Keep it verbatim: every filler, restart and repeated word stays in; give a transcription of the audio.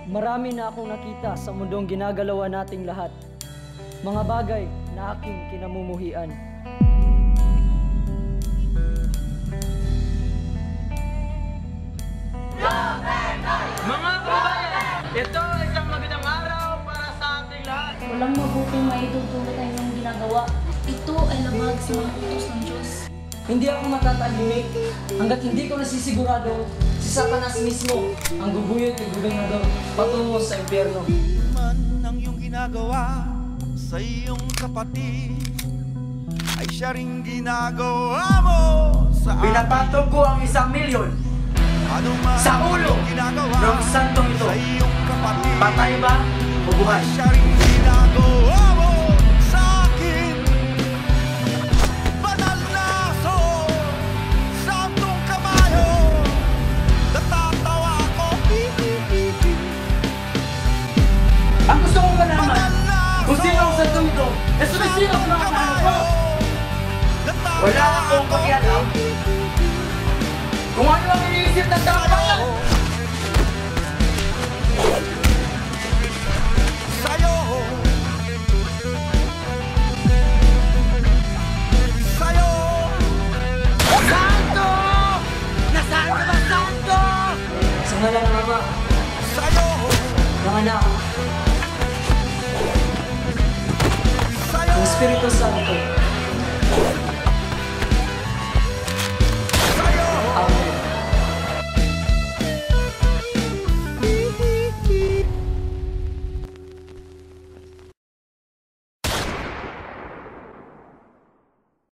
Marami na akong nakita sa mundong ginagalawan nating lahat. Mga bagay na aking kinamumuhian. Mga kabayan, ito ay isang magandang araw para sa ating lahat. Walang mabuting maidudulot ang iyong ginagawa. Ito ay labag sa mga utos ng Diyos. Hindi ako matatahimik hanggat hindi ko nasisigurado si Satanas mismo ang guguyod ng gobernador patungo sa impyerno. Man ang iyong ginagawa sa iyong kapatid ay siya ring ginagawa mo sa akin. Pinapatong ko ang isang milyon Ano man sa ulo ang ginagawa ng santong ito. sa iyong kapatid Patay ba o buhay? ay siya ring ginagawa mo sa akin. Banal na aso, santong kamayo, natatawa ko. Ang gusto kong malaman Banal na kung sino ang santong ito na sumisino sa mga plano ko. Wala akong pakialam kung ano ang iniisip ng taong bayan. Sa'yo, sa'yo, Santo! Nasaan ka ba, Santo? Sa ngalan ng Ama, Sa'yo, ng Anak, sa'yo, ng Espiritu Santo.